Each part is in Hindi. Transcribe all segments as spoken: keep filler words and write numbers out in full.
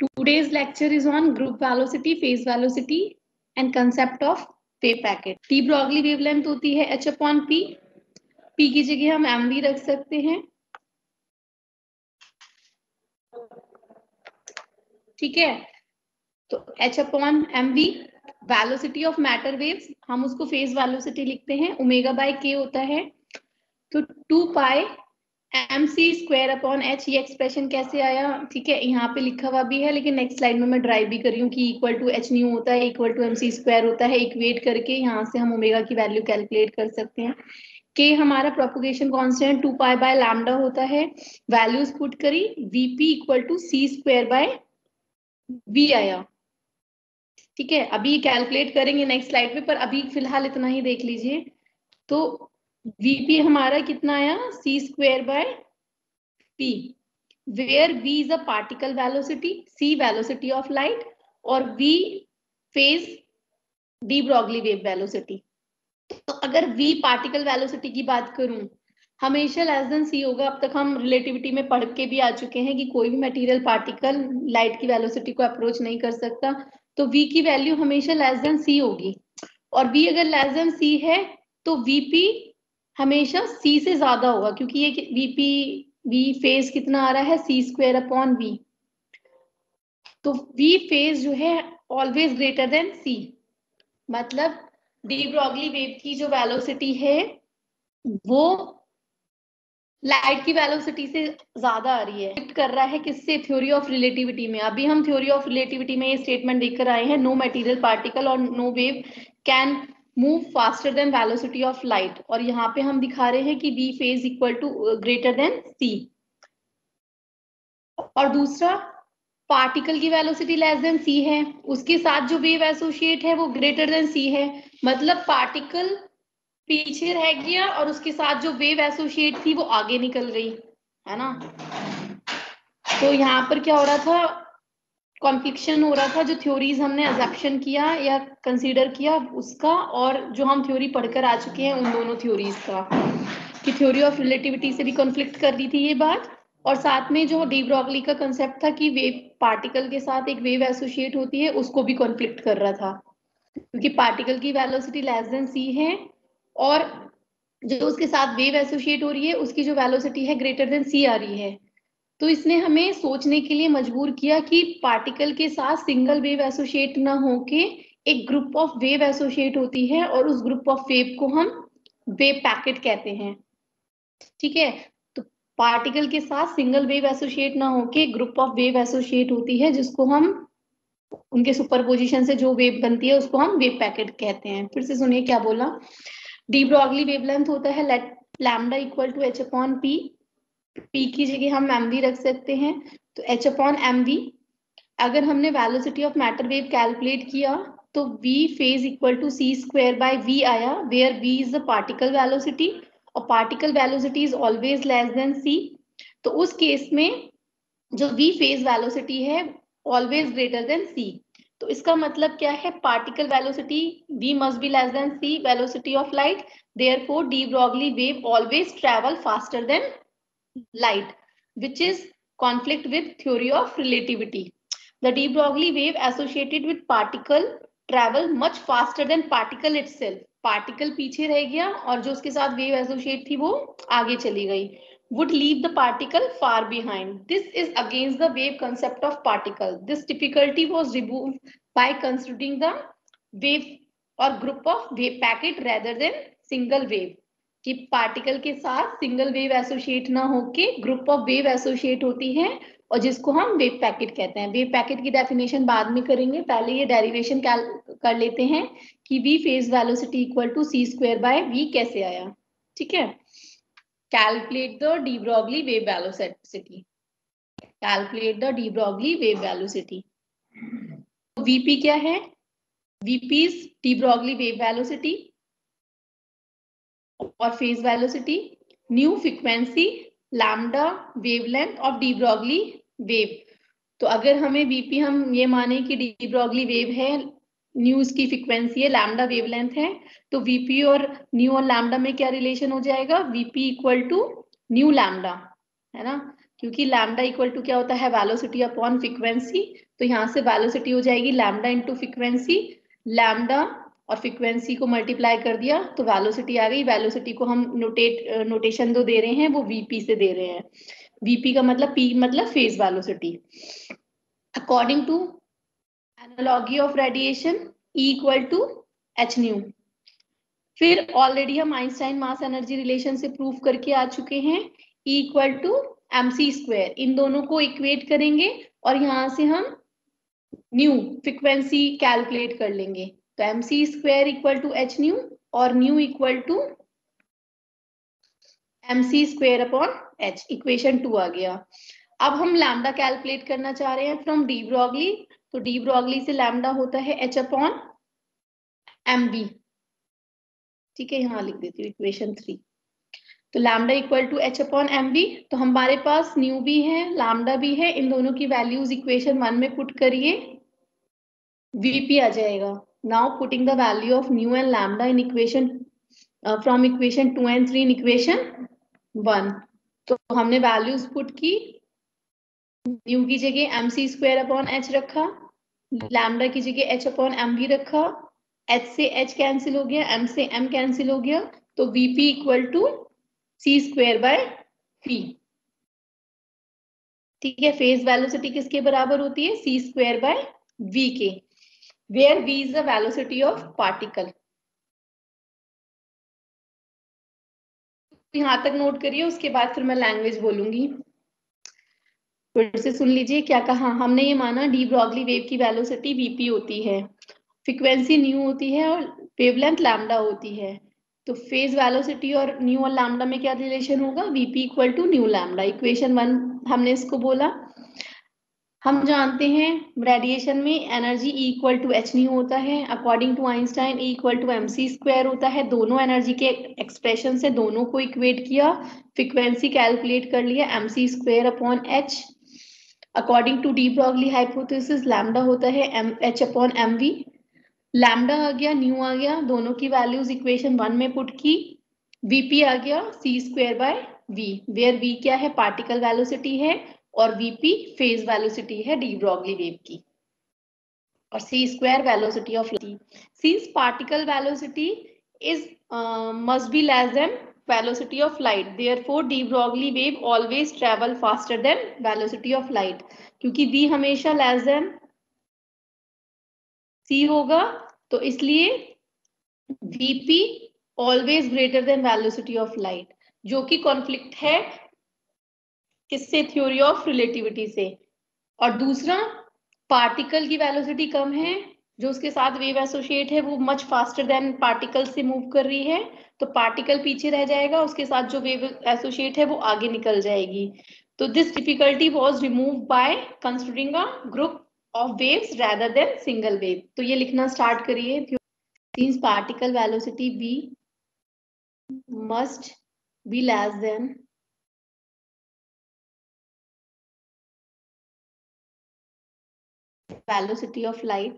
Today's lecture is on group velocity, phase velocity and concept of wave packet. T Broglie wavelength होती है h upon p. p की जगह हम mv रख सकते हैं. ठीक है, तो h upon mv velocity of matter waves, हम उसको phase velocity लिखते हैं. ओमेगा बाय k होता है, तो टू पाई एम सी स्क्वायर अपॉन एच. ये एक्सप्रेशन कैसे आया? ठीक है, यहाँ पे लिखा हुआ भी है, लेकिन नेक्स्ट स्लाइड में मैं ड्राइव भी कर रही हूँ कि इक्वल टू एच न्यू होता है, equal to M C square होता है. इक्वेट करके यहाँ से हम ओमेगा की वैल्यू कैलकुलेट कर सकते हैं. के हमारा propagation constant two pi by lambda होता है. वैल्यूज पुट करी, VP equal to C square by v आया. ठीक है, अभी कैलकुलेट करेंगे नेक्स्ट स्लाइड पे, पर अभी फिलहाल इतना ही देख लीजिए. तो Vp हमारा कितना आया? c square by p, where v is a particle velocity, c velocity of light और v phase de Broglie wave velocity. तो अगर v पार्टिकल वेलोसिटी की बात करूं, हमेशा लेस देन c होगा. अब तक हम रिलेटिविटी में पढ़ के भी आ चुके हैं कि कोई भी मटेरियल पार्टिकल लाइट की वेलोसिटी को अप्रोच नहीं कर सकता. तो v की वैल्यू हमेशा लेस देन c होगी, और v अगर लेस देन c है तो vp हमेशा c से ज्यादा होगा, क्योंकि ये vp v फेज कितना आ रहा है? c square upon v. तो v फेज जो है ऑलवेज ग्रेटर देन c, मतलब डी ब्रॉगली वेव की जो वेलोसिटी है वो लाइट की वेलोसिटी से ज्यादा आ रही है. कर रहा है किससे? थ्योरी ऑफ रिलेटिविटी में. अभी हम थ्योरी ऑफ रिलेटिविटी में ये स्टेटमेंट देखकर आए हैं, नो मटेरियल पार्टिकल और no wave can move faster than velocity of light. और यहाँ पे हम दिखा रहे हैं कि v phase equal to greater than c. और दूसरा, पार्टिकल की वेलोसिटी लेस देन c है, उसके साथ जो वेव एसोसिएट है वो ग्रेटर देन c है. मतलब पार्टिकल पीछे रह गया और उसके साथ जो वेव एसोसिएट थी वो आगे निकल गई, है ना. तो यहाँ पर क्या हो रहा था? कॉन्फ्लिक्शन हो रहा था. जो थ्योरीज हमने अजम्पशन किया या कंसीडर किया उसका, और जो हम थ्योरी पढ़कर आ चुके हैं उन दोनों थ्योरीज का, कि थ्योरी ऑफ रिलेटिविटी से भी कॉन्फ्लिक्ट कर रही थी ये बात, और साथ में जो डी ब्रॉगली का कंसेप्ट था कि वेव पार्टिकल के साथ एक वेव एसोसिएट होती है, उसको भी कॉन्फ्लिक्ट कर रहा था, क्योंकि पार्टिकल की वेलोसिटी लेस देन सी है और जो उसके साथ वेव एसोसिएट हो रही है उसकी जो वेलोसिटी है ग्रेटर देन सी आ रही है. तो इसने हमें सोचने के लिए मजबूर किया कि पार्टिकल के साथ सिंगल वेव एसोसिएट ना होके एक ग्रुप ऑफ वेव एसोसिएट होती है, और उस ग्रुप ऑफ वेव को हम वेव पैकेट कहते हैं. ठीक है, तो पार्टिकल के साथ सिंगल वेव एसोसिएट ना होके ग्रुप ऑफ वेव एसोसिएट होती है, जिसको हम उनके सुपरपोजिशन से जो वेव बनती है उसको हम वेव पैकेट कहते हैं. फिर से सुनिए क्या बोला. डी ब्रॉगली वेवलेंथ होता है lambda equal to h upon p. P की जगह हम एम वी रख सकते हैं, तो एच अपॉन एम वी. अगर हमने velocity of matter wave calculate किया तो v phase equal to C square by v आया, where v is the particle velocity और particle velocity is always less than c. तो उस केस में जो v फेज वेलोसिटी है ऑलवेज ग्रेटर देन c. तो इसका मतलब क्या है? Particle velocity v must be less than c velocity of light, therefore de Broglie wave always travel faster than light, which is conflict with theory of relativity. The de Broglie wave associated with particle travel much faster than particle itself. Particle पीछे रह गया और जो उसके साथ wave associate थी वो आगे चली गई. Would leave the particle far behind. This is against the wave concept of particle. This difficulty was removed by considering the wave or group of wave packet rather than single wave. कि पार्टिकल के साथ सिंगल वेव एसोसिएट ना होके ग्रुप ऑफ वेव एसोसिएट होती है, और जिसको हम वेव पैकेट कहते हैं. वेव पैकेट की डेफिनेशन बाद में करेंगे, पहले ये डेरिवेशन कर लेते हैं कि v phase velocity equal to C square by v कैसे आया. ठीक है, calculate the de Broglie wave velocity. Calculate the de Broglie wave velocity. vp क्या है? vp is de Broglie wave velocity और phase velocity, nu frequency, lambda wavelength of de Broglie wave. तो अगर हमें वीपी हम ये माने कि डी ब्रॉगली वेव है, न्यू इसकी फ्रीक्वेंसी है, लैम्डा वेवलेंथ है, तो वीपी और न्यू और लैम्डा में क्या रिलेशन हो जाएगा? VP equal to nu lambda, है ना, क्योंकि लैम्डा इक्वल टू क्या होता है, वेलोसिटी अपॉन फ्रीक्वेंसी। तो यहाँ से वेलोसिटी हो जाएगी लैम्डा इंटू फ्रीक्वेंसी, लैम्डा और फ्रीक्वेंसी को मल्टीप्लाई कर दिया तो वेलोसिटी आ गई। वेलोसिटी को हम नोटेट नोटेशन जो दे रहे हैं वो वीपी से दे रहे हैं। वीपी का मतलब पी मतलब phase velocity. According to analogy of radiation E equal to H nu. फिर ऑलरेडी हम आइंस्टाइन मास एनर्जी रिलेशन से प्रूव करके आ चुके हैं, E equal to M C square. इन दोनों को इक्वेट करेंगे और यहां से हम न्यू फ्रीक्वेंसी कैलकुलेट कर लेंगे। तो m C square equal to H nu और nu equal to M C square upon h, equation two आ गया। अब हम लैम्डा कैलकुलेट करना चाह रहे हैं फ्रॉम डी ब्रॉगली। तो डी ब्रॉगली से लैम्डा होता है एच अपॉन एम बी। ठीक है, यहाँ लिख देती हूँ इक्वेशन थ्री। तो lambda equal to h upon m b. तो हमारे पास न्यू भी है लैम्डा भी है, इन दोनों की वैल्यूज इक्वेशन वन में पुट करिए, वीपी आ जाएगा। Now putting the value of nu and lambda in equation from equation two and three in equation one. तो हमने वैल्यूज पुट की, न्यू की जगह एम सी स्क्वायर अपॉन एच रखा, लैम्डा की जगह एच अपॉन एम बी रखा, एच से एच कैंसिल हो गया, एम से एम कैंसिल हो गया, तो VP equal to C square by V. ठीक है, फेज वेलोसिटी किसके बराबर होती है, सी स्क्वायर बाय वी के, where V is the velocity of particle. यहां तक नोट करिए, उसके बाद फिर मैं लैंग्वेज बोलूंगी। फिर से सुन लीजिए क्या कहा हमने। ये माना डी ब्रॉगली वेव की वेलोसिटी वीपी होती है, फ्रीक्वेंसी न्यू होती है और वेवलेंथ लैम्डा होती है। तो फेज वेलोसिटी और न्यू और लैम्डा में क्या रिलेशन होगा, VP equal to nu lambda. Equation one हमने इसको बोला। हम जानते हैं रेडिएशन में energy E equal to H nu होता है। According to Einstein E equal to M C square होता है। दोनों एनर्जी के एक्सप्रेशन से दोनों को इक्वेट किया, फ्रीक्वेंसी कैलकुलेट कर लिया M C square upon H. According to de Broglie hypothesis lambda होता है M H upon M V. Lambda आ गया, न्यू आ गया, दोनों की वैल्यूज इक्वेशन वन में पुट की, वीपी आ गया C square by V, where V क्या है, पार्टिकल वेलोसिटी है और वीपी फेज वेलोसिटी है डी ब्रॉगली वेव की, और C square velocity of light. Since particle velocity is must be less than velocity of light, therefore de Broglie wave always travel faster than velocity of light। क्योंकि v हमेशा लेस देन c होगा, तो इसलिए vp always greater than velocity of light, जो कि कॉन्फ्लिक्ट है किससे, थ्योरी ऑफ रिलेटिविटी से। और दूसरा, पार्टिकल की वेलोसिटी कम है, जो उसके साथ वेव एसोसिएट है वो मच फास्टर देन पार्टिकल से मूव कर रही है, तो पार्टिकल पीछे रह जाएगा, उसके साथ जो वेव एसोसिएट है वो आगे निकल जाएगी। तो this difficulty was remove by considering a group of waves rather than single wave. तो ये लिखना स्टार्ट करिए। Since particle velocity v must be less than velocity of light।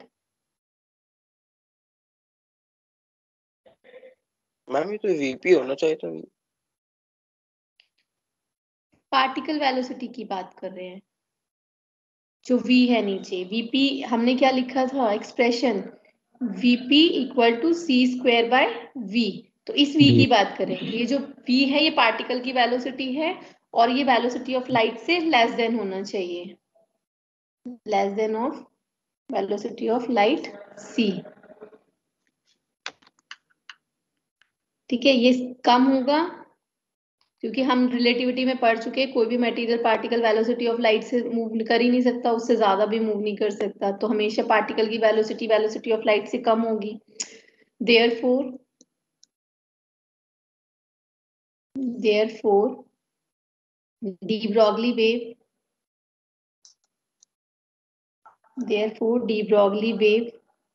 Ma'am ये तो वीपी होना चाहिए था। पार्टिकल वेलोसिटी की बात कर रहे हैं, जो v है नीचे, vp हमने क्या लिखा था expression, vp equal to C square by v। तो इस v की बात करें, ये जो v है ये पार्टिकल की वेलोसिटी है और ये वेलोसिटी ऑफ लाइट से लेस देन होना चाहिए, less than of velocity of light c। ठीक है, ये कम होगा क्योंकि हम रिलेटिविटी में पढ़ चुके हैं, कोई भी material particle velocity of light से मूव कर ही नहीं सकता, उससे ज्यादा भी मूव नहीं कर सकता, तो हमेशा पार्टिकल की वेलोसिटी वेलोसिटी ऑफ लाइट से कम होगी। Therefore therefore de Broglie wave therefore de Broglie wave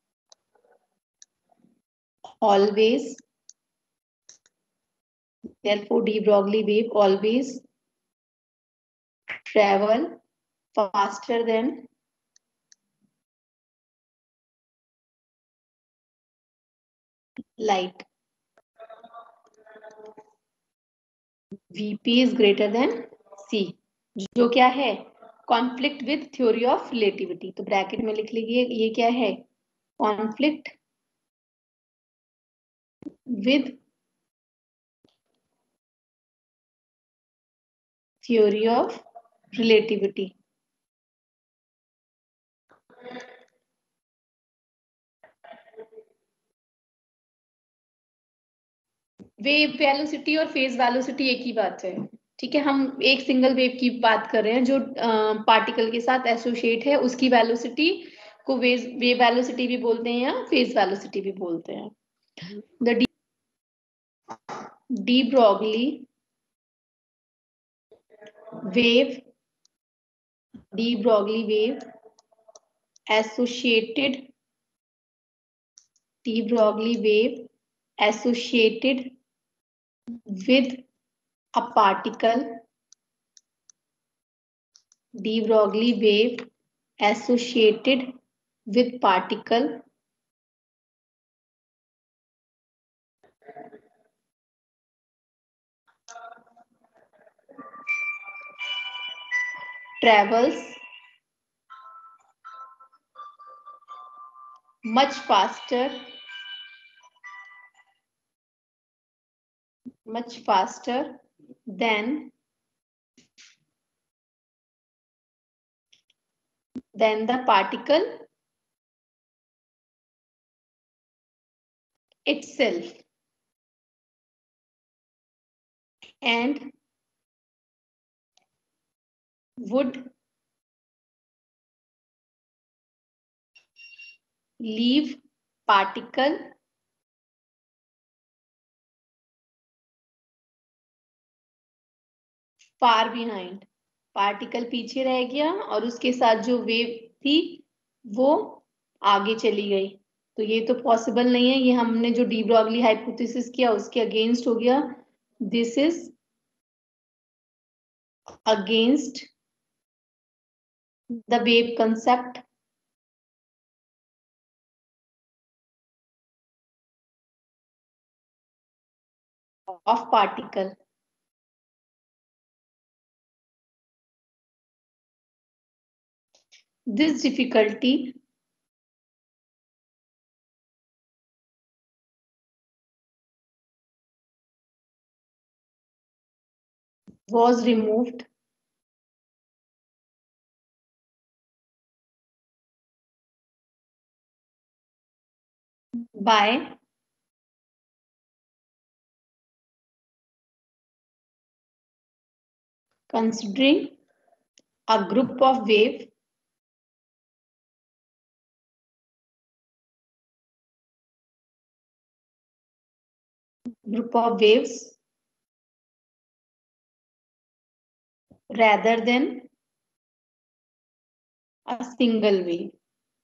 always therefore de Broglie wave always travel faster than light। vp is greater than c। जो क्या है, conflict with theory of relativity. तो ब्रैकेट में लिख लीजिए ये क्या है, conflict with theory of relativity. Wave velocity और फेज वेलोसिटी एक ही बात है, ठीक है। हम एक सिंगल वेव की बात कर रहे हैं जो पार्टिकल के साथ एसोसिएट है, उसकी वेलोसिटी को वेव वेव वेलोसिटी भी बोलते हैं या फेज वेलोसिटी भी बोलते हैं। The de Broglie wave de Broglie wave associated de Broglie wave associated with a particle de Broglie wave associated with particle travels much faster much faster than than the particle itself and would leave particle far behind. Particle पीछे रह गया और उसके साथ जो वेव थी वो आगे चली गई। तो ये तो पॉसिबल नहीं है, ये हमने जो डी ब्रॉगली हाइपोथेसिस किया उसके अगेंस्ट हो गया। This is against the wave concept of particle. This difficulty was removed by considering a group of wave group of waves rather than a single wave.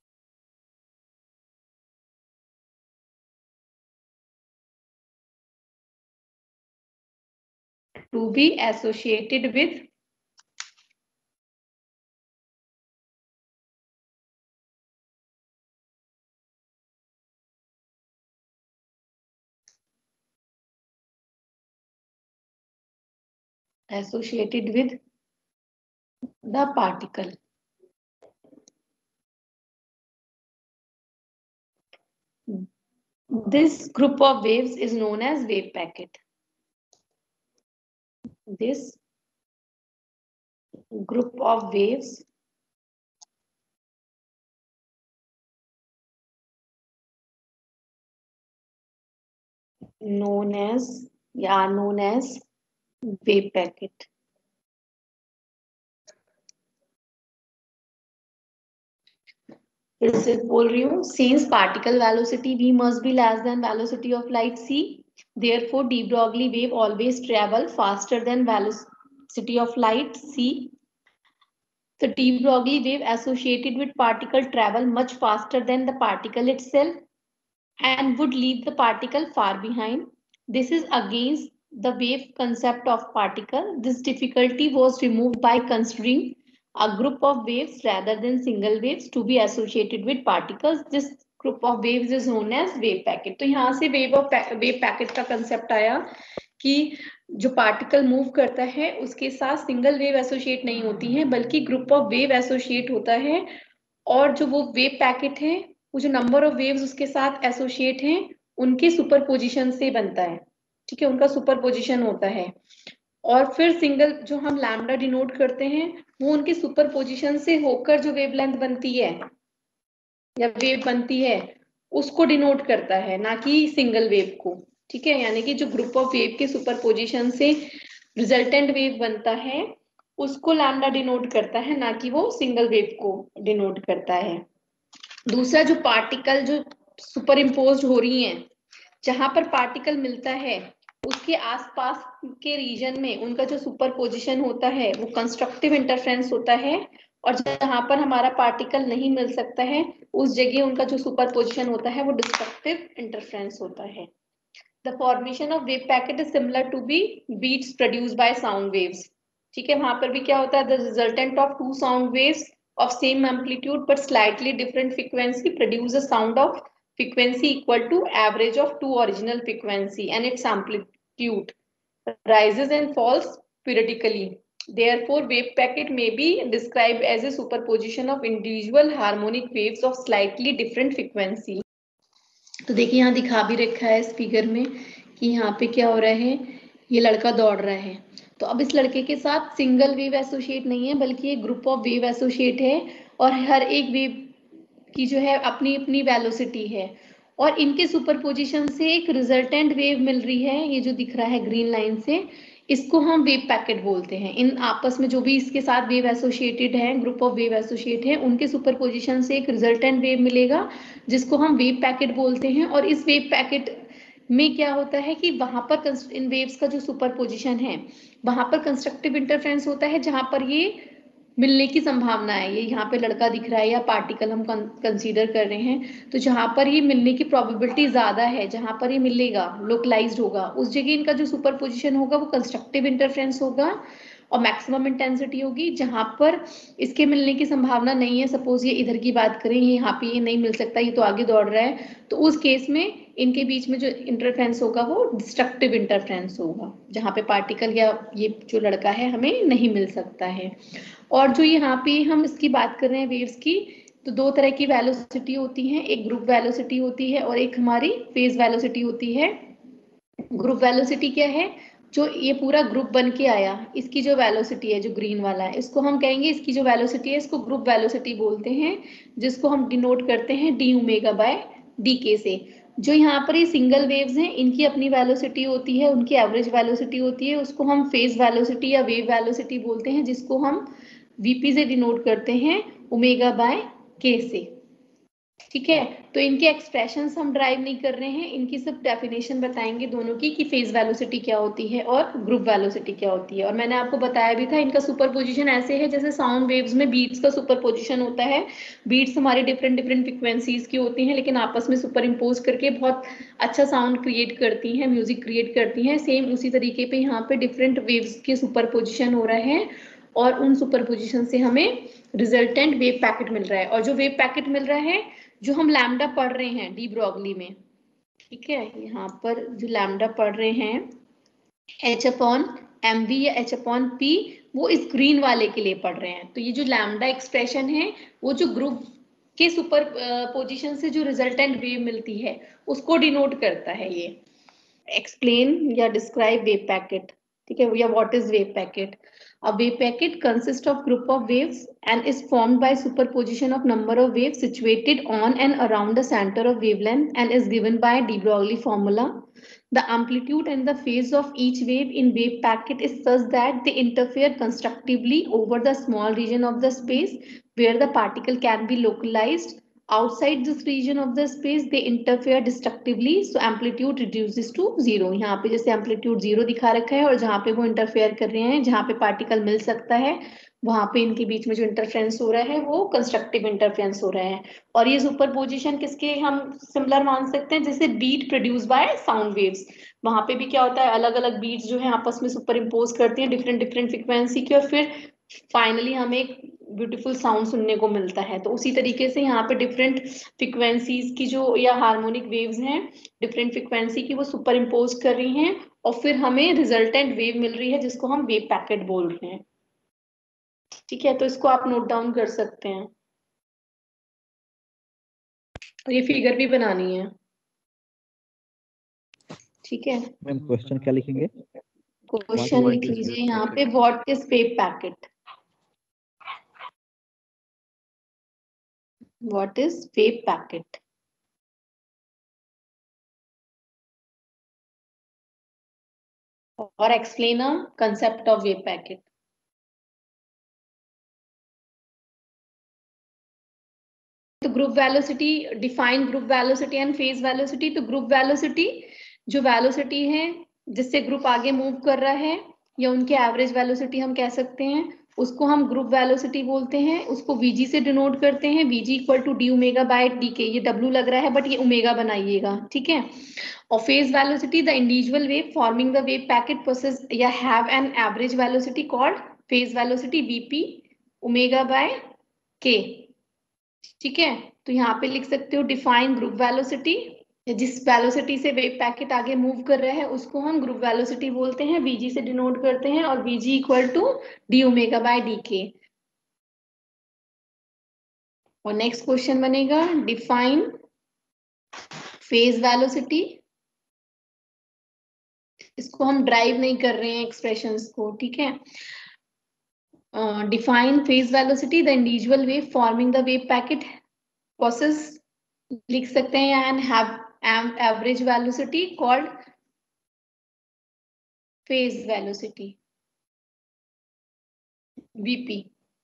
To be associated with associated with the particle. This group of waves is known as wave packet. This group of waves known as yeah known as wave packet. फिर से बोल रही हूँ, since particle velocity v must be less than velocity of light c, therefore de Broglie wave always travel faster than velocity of light c. The de Broglie wave associated with particle travel much faster than the particle itself and would leave the particle far behind. This is against the wave concept of particle. This difficulty was removed by considering a group of waves rather than single waves to be associated with particles. This group of waves is known as wave packet. तो यहाँ से wave of wave packet का concept आया कि जो पार्टिकल मूव करता है उसके साथ सिंगल वेव एसोसिएट नहीं होती है, बल्कि ग्रुप ऑफ वेव एसोसिएट होता है। और जो वो वेव पैकेट है, वो जो नंबर ऑफ वेव्स उसके साथ एसोसिएट हैं, उनके सुपरपोजिशन से बनता है। ठीक है, उनका सुपरपोजिशन होता है। और फिर सिंगल जो हम लैम्डा डिनोट करते हैं, वो उनके सुपरपोजिशन से होकर जो वेवलेंथ बनती है या वेव बनती है उसको डिनोट करता है, ना कि सिंगल वेव को। ठीक है, यानी कि जो ग्रुप ऑफ वेव के सुपरपोजिशन से रिजल्टेंट वेव बनता है उसको लैम्डा डिनोट करता है, ना कि वो सिंगल वेव को डिनोट करता है। दूसरा, जो पार्टिकल जो सुपर इम्पोज हो रही हैं, जहां पर पार्टिकल मिलता है उसके आसपास के रीजन में उनका जो सुपरपोजिशन होता है वो कंस्ट्रक्टिव इंटरफ्रेंस होता है, और जहां पर हमारा पार्टिकल नहीं मिल सकता है उस जगह उनका जो सुपरपोजिशन होता है वो डिस्ट्रक्टिव इंटरफ्रेंस होता है। The formation of wave packet is similar to be beats produced by sound waves. ठीक है, वहां पर भी क्या होता है, the resultant of two sound waves of same amplitude but slightly different frequency produce a sound of frequency equal to average of two original frequency, and its amplitude rises and falls periodically. Therefore, wave packet may be described as a superposition of individual harmonic waves of slightly different frequency. तो देखिए यहाँ दिखा भी रखा है इस फिगर में कि यहाँ पे क्या हो रहा है, ये लड़का दौड़ रहा है। तो अब इस लड़के के साथ सिंगल वेव एसोसिएट नहीं है, बल्कि एक ग्रुप ऑफ वेव एसोसिएट है, और हर एक वेव की जो है अपनी अपनी वेलोसिटी है, और इनके सुपरपोजिशन से एक रिजल्टेंट वेव मिल रही है, ये जो दिख रहा है ग्रीन लाइन से, इसको हम वेव पैकेट बोलते हैं। इन आपस में जो भी इसके साथ वेव एसोसिएटेड है, ग्रुप ऑफ वेव एसोसिएट है, उनके सुपरपोजिशन से एक रिजल्टेंट वेव मिलेगा जिसको हम वेव पैकेट बोलते हैं। और इस वेव पैकेट में क्या होता है कि वहां पर इन वेव्स का जो सुपरपोजिशन है वहां पर कंस्ट्रक्टिव इंटरफ्रेंस होता है, जहां पर ये मिलने की संभावना है। ये यहाँ पे लड़का दिख रहा है या पार्टिकल हम कंसीडर कर रहे हैं, तो जहां पर ये मिलने की प्रोबेबिलिटी ज्यादा है, जहां पर ये मिलेगा लोकलाइज्ड होगा, उस जगह इनका जो सुपरपोजिशन होगा वो कंस्ट्रक्टिव इंटरफ्रेंस होगा और मैक्सिमम इंटेंसिटी होगी। जहां पर इसके मिलने की संभावना नहीं है, सपोज ये इधर की बात करें, ये यहाँ पे ये नहीं मिल सकता, ये तो आगे दौड़ रहा है, तो उस केस में इनके बीच में जो इंटरफ्रेंस होगा वो डिस्ट्रक्टिव इंटरफ्रेंस होगा, जहाँ पे पार्टिकल या ये जो लड़का है हमें नहीं मिल सकता है। और जो यहाँ पे हम इसकी बात कर रहे हैं वेव्स की, तो दो तरह की वेलोसिटी होती है, एक ग्रुप वेलोसिटी होती है और एक हमारी फेज वेलोसिटी होती है। ग्रुप वेलोसिटी क्या है, जो ये पूरा ग्रुप बन के आया, इसकी जो वेलोसिटी है, जो ग्रीन वाला है, इसको हम कहेंगे, इसकी जो वेलोसिटी है इसको ग्रुप वेलोसिटी बोलते हैं, जिसको हम डिनोट करते हैं डी ओमेगा बाय डी के से। जो यहाँ पर ये सिंगल वेव्स हैं, इनकी अपनी वेलोसिटी होती है, उनकी एवरेज वेलोसिटी होती है, उसको हम फेज वेलोसिटी या वेव वेलोसिटी बोलते हैं, जिसको हम वीपी से डिनोट करते हैं ओमेगा बाय के से। ठीक है, तो इनके एक्सप्रेशंस हम ड्राइव नहीं कर रहे हैं, इनकी सिर्फ डेफिनेशन बताएंगे दोनों की कि फेज वेलोसिटी क्या होती है और ग्रुप वेलोसिटी क्या होती है। और मैंने आपको बताया भी था, इनका सुपरपोजिशन ऐसे है जैसे साउंड वेव्स में बीट्स का सुपरपोजिशन होता है। बीट्स हमारे डिफरेंट डिफरेंट फ्रिक्वेंसीज की होती हैं, लेकिन आपस में सुपर इम्पोज करके बहुत अच्छा साउंड क्रिएट करती हैं, म्यूजिक क्रिएट करती हैं। सेम उसी तरीके पे यहाँ पे डिफरेंट वेव्स के सुपरपोजिशन हो रहा है, और उन सुपरपोजिशन से हमें रिजल्टेंट वेव पैकेट मिल रहा है। और जो वेव पैकेट मिल रहा है, जो हम लैम्डा पढ़ रहे हैं डी ब्रॉगली में, ठीक है, यहाँ पर जो लैम्डा पढ़ रहे हैं एच अपॉन एम वी या एच अपॉन पी, वो इस ग्रीन वाले के लिए पढ़ रहे हैं। तो ये जो लैम्डा एक्सप्रेशन है, वो जो ग्रुप के सुपर पोजिशन से जो रिजल्टेंट वेव मिलती है उसको डिनोट करता है। ये एक्सप्लेन या डिस्क्राइब वेव पैकेट, ठीक है, या what is wave packet. A wave packet consists of group of waves and is formed by superposition of number of waves situated on and around the center of wavelength and is given by de Broglie formula. The amplitude and the phase of each wave in wave packet is such that they interfere constructively over the small region of the space where the particle can be localized. Outside this region of the space they interfere destructively, so amplitude reduces to zero. यहाँ पे जैसे amplitude zero दिखा रखा है, और जहाँ पे वो इंटरफेयर कर रहे हैं, जहाँ पे पार्टिकल मिल सकता है, वहां पे इनके बीच में जो इंटरफ्रेंस हो रहा है वो कंस्ट्रक्टिव इंटरफ्रेंस हो रहा है। और ये सुपरपोजिशन किसके हम सिमिलर मान सकते हैं, जैसे beat produce by sound waves, वहां पे भी क्या होता है, अलग अलग बीट्स जो है आपस में सुपर इम्पोज करती हैं डिफरेंट डिफरेंट फ्रिक्वेंसी की, और फिर फाइनली हमें एक ब्यूटीफुल साउंड सुनने को मिलता है। तो उसी तरीके से यहाँ पे डिफरेंट फ्रिक्वेंसीज की जो या हार्मोनिक वेव्स हैं डिफरेंट फ्रिक्वेंसी की, वो सुपर इम्पोज कर रही हैं और फिर हमें रिजल्टेंट वेव मिल रही है जिसको हम वेव पैकेट बोल रहे हैं। ठीक है, तो इसको आप नोट डाउन कर सकते हैं और ये फिगर भी बनानी है। ठीक है मैम क्वेश्चन क्या लिखेंगे? क्वेश्चन लिख लीजिए यहाँ पे, what is wave packet. What is wave packet. और explain a concept of wave packet. तो group velocity, define group velocity and phase velocity. तो ग्रुप वेलोसिटी जो वेलोसिटी है जिससे ग्रुप आगे मूव कर रहा है, या उनकी एवरेज वेलोसिटी हम कह सकते हैं, उसको हम ग्रुप वेलोसिटी बोलते हैं। उसको वीजी से डिनोट करते हैं, VG equal to D omega by D K. ये डब्ल्यू लग रहा है बट ये ओमेगा बनाइएगा, ठीक है। और phase velocity, the individual wave forming the wave packet possess या have an average velocity called phase velocity, VP omega by K. ठीक है, तो यहाँ पे लिख सकते हो डिफाइन ग्रुप वेलोसिटी, जिस वेलोसिटी से वेव पैकेट आगे मूव कर रहा है उसको हम ग्रुप वेलोसिटी बोलते हैं, वीजी से डिनोट करते हैं, और VG equal to D omega by D K. और नेक्स्ट क्वेश्चन बनेगा डिफाइन फेज वेलोसिटी। इसको हम ड्राइव नहीं कर रहे हैं एक्सप्रेशंस को, ठीक है। Define phase velocity, the individual wave forming the wave packet process लिख सकते हैं, and have average velocity called phase velocity, VP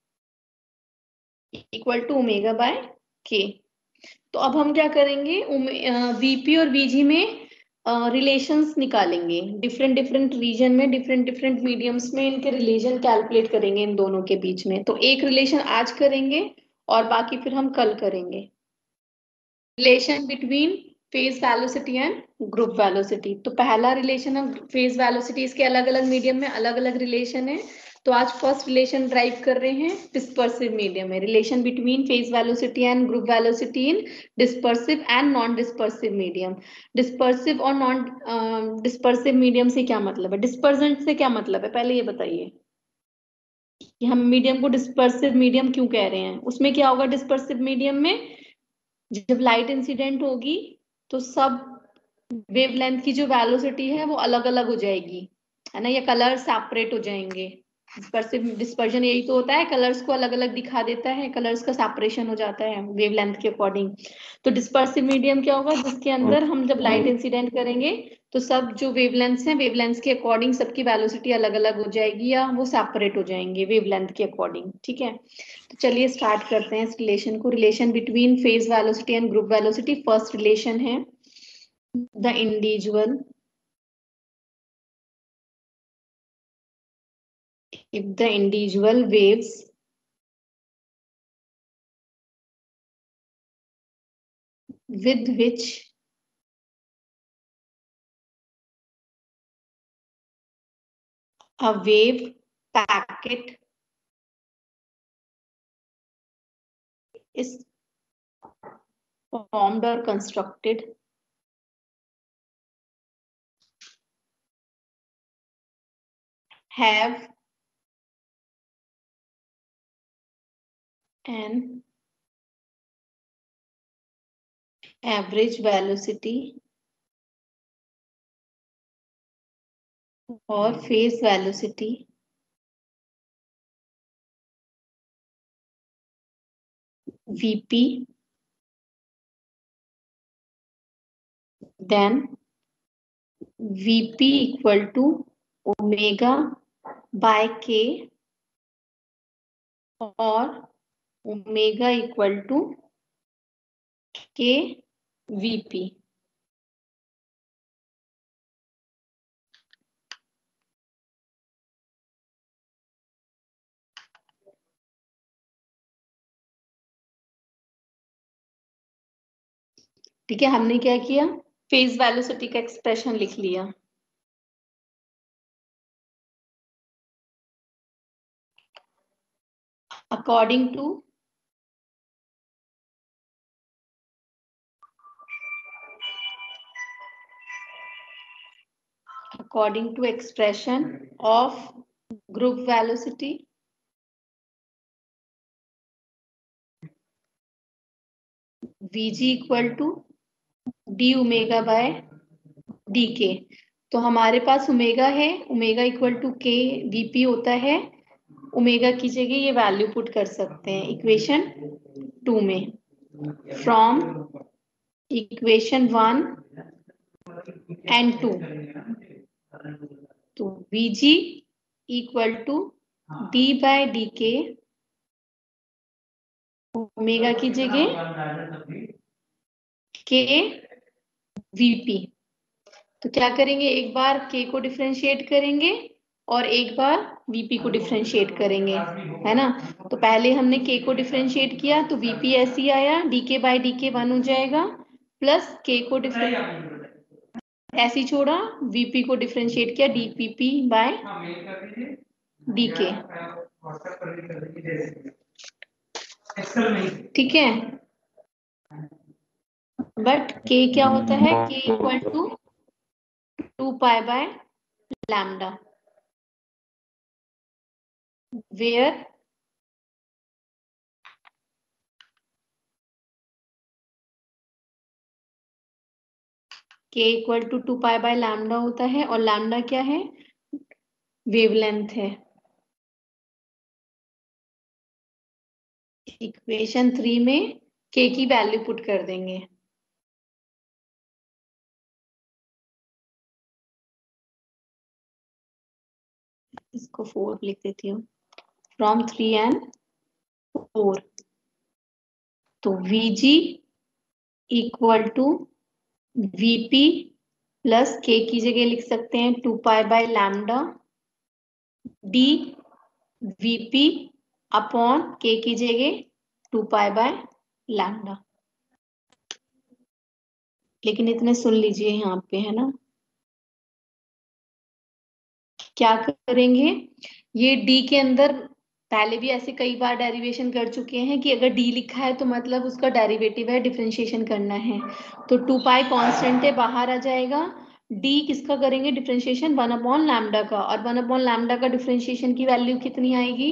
equal to omega by K. तो अब हम क्या करेंगे, वीपी और वीजी में रिलेशंस uh, निकालेंगे। डिफरेंट डिफरेंट रीजन में, डिफरेंट डिफरेंट मीडियम्स में इनके रिलेशन कैलकुलेट करेंगे इन दोनों के बीच में। तो एक रिलेशन आज करेंगे और बाकी फिर हम कल करेंगे। Relation between phase velocity and group velocity. तो पहला रिलेशन है फेज वेलोसिटी, इसके अलग अलग मीडियम में अलग अलग रिलेशन है। तो आज फर्स्ट रिलेशन ड्राइव कर रहे हैं डिस्पर्सिव मीडियम में, relation between phase velocity and group velocity in dispersive and non dispersive medium. Dispersive और नॉन डिस्पर्सिव मीडियम से क्या मतलब है, डिस्पर्जेंट से क्या मतलब है, पहले ये बताइए कि हम मीडियम को डिस्पर्सिव मीडियम क्यों कह रहे हैं। उसमें क्या होगा डिस्पर्सिव मीडियम में, जब लाइट इंसिडेंट होगी तो सब वेवलेंथ की जो वेलोसिटी है वो अलग अलग हो जाएगी, है ना, या कलर सेपरेट हो जाएंगे। डिस्पर्सिव डिस्पर्जन यही तो होता है, कलर्स को अलग अलग दिखा देता है, कलर्स का सेपरेशन हो जाता है वेवलेंथ के अकॉर्डिंग। तो डिस्पर्सिव मीडियम क्या होगा, जिसके अंदर हम जब लाइट इंसिडेंट करेंगे तो सब जो वेवलेंथ्स हैं, वेवलेंथ्स के अकॉर्डिंग सबकी वेलोसिटी अलग अलग हो जाएगी या वो सेपरेट हो जाएंगे वेवलेंथ के अकॉर्डिंग, ठीक है। तो चलिए स्टार्ट करते हैं इस रिलेशन को। Relation between phase velocity and group velocity. First relation है the individual, if the individual waves with which a wave packet is formed or constructed have an average velocity or phase velocity Vp, then Vp equal to omega by k और omega equal to K VP. ठीक है, हमने क्या किया, फेज वेलोसिटी का एक्सप्रेशन लिख लिया। According to according to expression of group velocity Vg equal to d omega by D K. तो हमारे पास ओमेगा है, omega equal to K VP होता है। ओमेगा की जगह ये वैल्यू पुट कर सकते हैं इक्वेशन टू में, from equation one and two. तो Vg equal to D by D K, omega की जगह के वीपी। तो क्या करेंगे, एक बार के को डिफरेंशिएट करेंगे और एक बार वीपी को डिफरेंशिएट करेंगे, है ना। तो पहले हमने के को डिफरेंशिएट किया तो वीपी ऐसे ही आया, डीके बाय डीके वन हो जाएगा, प्लस के को डिफरेंट ऐसे ही छोड़ा, वीपी को डिफरेंशिएट किया डीपीपी बाय डीके। ठीक है, बट के क्या होता है, K equal to two pi by lambda, where K equal to two pi by lambda होता है, और लैम्डा क्या है, वेवलेंथ है। इक्वेशन थ्री में के की वैल्यू पुट कर देंगे। इसको फोर लिख देती हूँ, फ्रॉम थ्री एंड फोर। तो Vg equal to Vp plus K की जगह लिख सकते हैं two pi by lambda D Vp upon K की जगह टू पाई बाय लैम्डा। लेकिन इतने सुन लीजिए यहाँ पे, है ना। क्या करेंगे, ये डी के अंदर पहले भी ऐसे कई बार डेरिवेशन कर चुके हैं कि अगर डी लिखा है तो मतलब उसका डेरिवेटिव है, डिफरेंशिएशन करना है। तो टू पाई कांस्टेंट है, बाहर आ जाएगा। डी किसका करेंगे डिफरेंशिएशन, वन अपॉन लैम्डा का, और वन अपॉन लैम्डा का डिफरेंशिएशन की वैल्यू कितनी आएगी,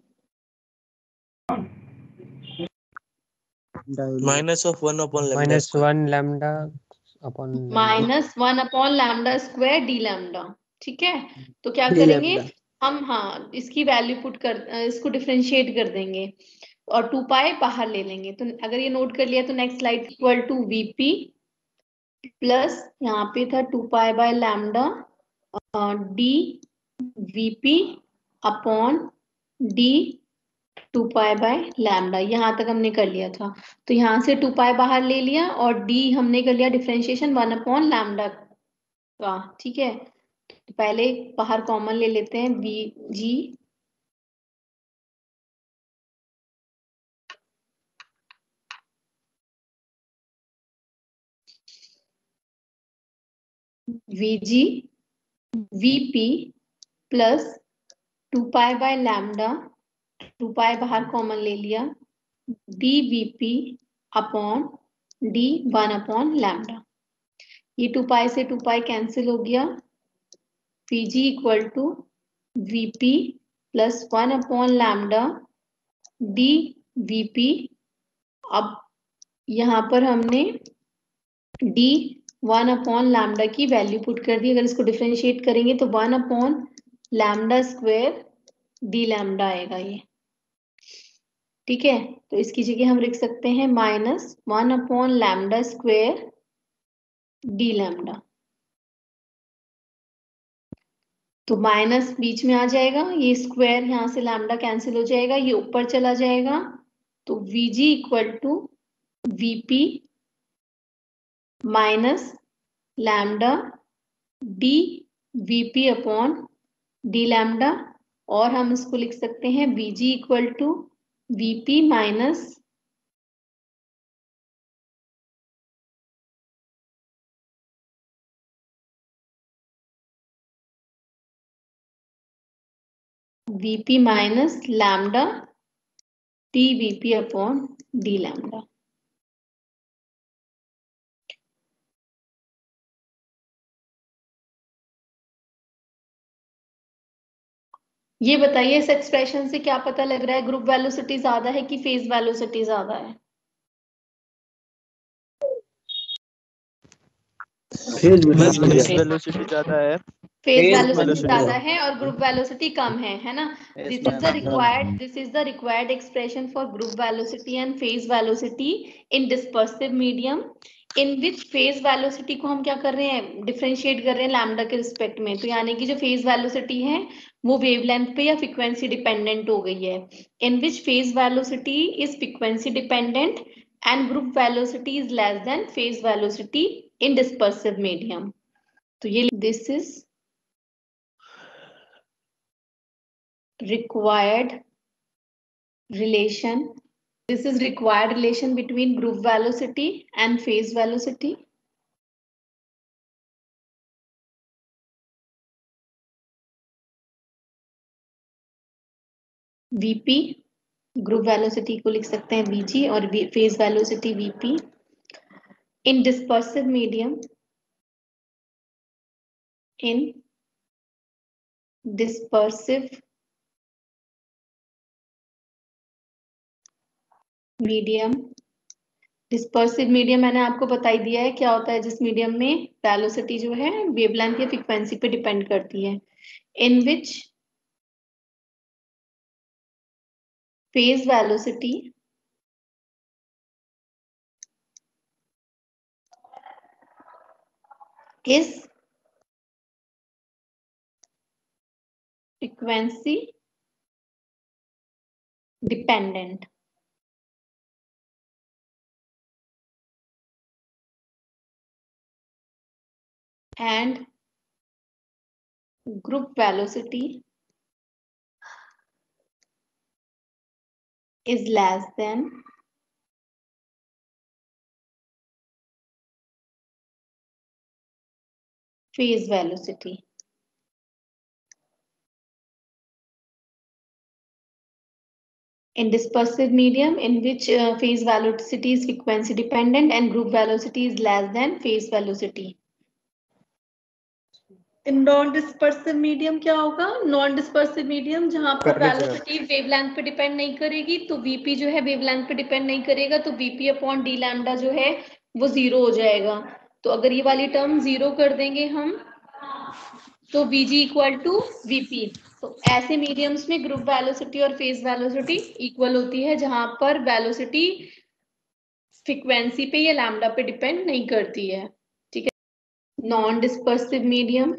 minus of one upon lambda minus one lambda upon minus one upon lambda square D lambda. ठीक है, तो क्या डी करेंगे लैम्डा। हम, हाँ इसकी वैल्यू पुट कर, इसको डिफरेंशिएट कर देंगे और टू पाई बाहर ले लेंगे। तो अगर ये नोट कर लिया तो next slide, equal to VP plus यहाँ पे था two pi by lambda D VP upon D two pi by lambda. यहाँ तक हमने कर लिया था। तो यहाँ से टू पाई बाहर ले लिया और डी हमने कर लिया डिफरेंशिएशन वन अपॉन लैम्डा का। ठीक है, तो पहले बाहर कॉमन ले लेते हैं, V G V G VP plus two pi by lambda, two pi बाहर कॉमन ले लिया, D VP upon D one upon lambda. ये टू पाई से टू पाई कैंसिल हो गया, Vg equal to Vp plus one upon lambda D Vp। अब यहाँ पर हमने डी वन अपॉन लैम्डा की वैल्यू पुट कर दी। अगर इसको डिफरेंशिएट करेंगे तो one upon lambda square D lambda आएगा ये। ठीक है, तो इसकी जगह हम लिख सकते हैं minus one upon lambda square D lambda. तो माइनस बीच में आ जाएगा, ये स्क्वायर यहाँ से लैम्डा कैंसिल हो जाएगा, ये ऊपर चला जाएगा। तो Vg equal to Vp minus lambda D Vp upon D lambda, और हम इसको लिख सकते हैं Vg equal to Vp minus Vp minus lambda D Vp upon D lambda. ये बताइए इस एक्सप्रेशन से क्या पता लग रहा है, ग्रुप वेलोसिटी ज्यादा है कि फेज वेलोसिटी ज्यादा है? फेज वेलोसिटी ज्यादा है। फेज Phase वेलोसिटी velocity ज्यादा है। है और ग्रुप वेलोसिटी कम है, है ना? This is the required this is the required expression for group velocity and phase velocity in dispersive medium, in which phase velocity को हम क्या कर रहे हैं, डिफरेंशिएट कर रहे हैं लैम्डा के रिस्पेक्ट में। तो यानी कि जो फेज वेलोसिटी है वो वेवलेंथ पे या फ्रीक्वेंसी डिपेंडेंट हो गई है, in which phase velocity is frequency dependent and group velocity is less than phase velocity in dispersive medium. तो ये this is required relation this is required relation between group velocity and phase velocity. vp group velocity को लिख सकते हैं vg और phase velocity vp in dispersive medium in dispersive medium. Dispersive medium मैंने आपको बता ही दिया है क्या होता है, जिस मीडियम में वेलोसिटी जो है वेवलेंथ या फ्रीक्वेंसी पे डिपेंड करती है, in which phase velocity is frequency dependent and group velocity is less than phase velocity. In dispersive medium in which uh, phase velocity is frequency dependent and group velocity is less than phase velocity. Non dispersive medium क्या होगा, नॉन डिस्पर्सिव मीडियम जहां पर वेलोसिटी वेवलेंथ पे डिपेंड नहीं करेगी, तो वीपी जो है वेवलेंथ पे डिपेंड नहीं करेगा, तो वीपी अपॉन डी लैम्डा जो है वो जीरो हो जाएगा। तो अगर ये वाली टर्म जीरो कर देंगे हम तो वीजी इक्वल टू वीपी। तो ऐसे मीडियम्स में ग्रुप वेलोसिटी और फेज वेलोसिटी इक्वल होती है जहां पर वेलोसिटी फ्रीक्वेंसी पे या लैम्डा पे डिपेंड नहीं करती है, ठीक है। Non dispersive medium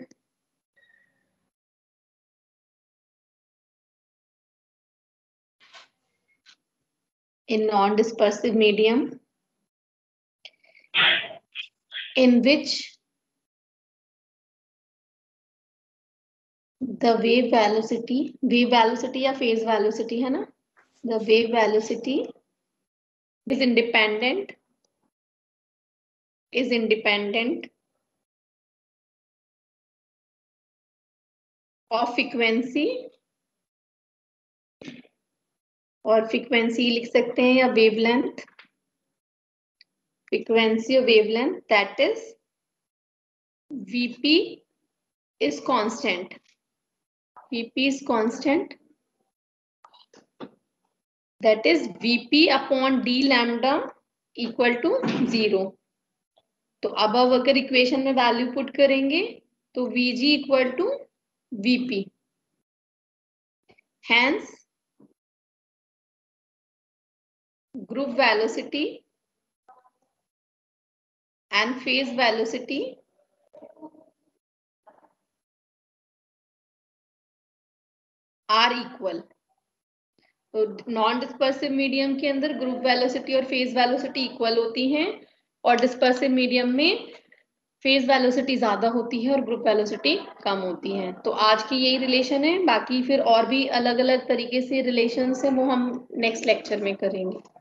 in non-dispersive medium in which the wave velocity wave velocity या phase velocity है ना, the wave velocity is independent is independent of frequency और frequency लिख सकते हैं या wavelength, frequency or wavelength, that is vp is constant, vp is constant, that is vp upon d lambda equal to zero। तो अब अब अगर इक्वेशन में वैल्यू पुट करेंगे तो vg equal to vp, hence group velocity and phase velocity are equal। तो नॉन डिस्पर्सिव मीडियम के अंदर ग्रुप वेलोसिटी और फेज वेलोसिटी इक्वल होती हैं और डिस्पर्सिव मीडियम में फेज वेलोसिटी ज्यादा होती है और ग्रुप वेलोसिटी कम होती है। तो आज की यही रिलेशन है, बाकी फिर और भी अलग अलग तरीके से रिलेशन है वो हम नेक्स्ट लेक्चर में करेंगे।